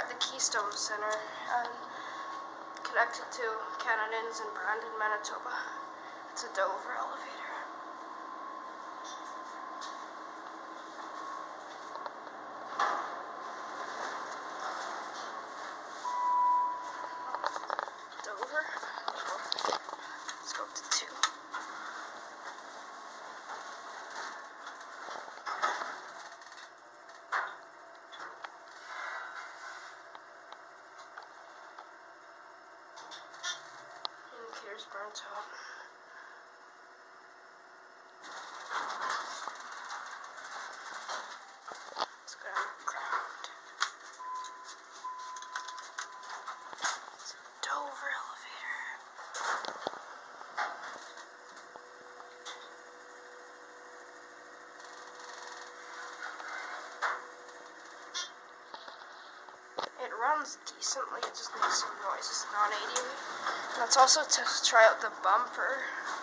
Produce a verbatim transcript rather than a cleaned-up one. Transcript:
at the Keystone Centre and connected to Canadians in Brandon, Manitoba. It's a Dover elevator. Dover. Let's go up to two. Indicators burnt out. Let's go down the ground. It's a Dover elevator. It runs decently, it just makes some noise, it's non eighty. Let's also to try out the bumper.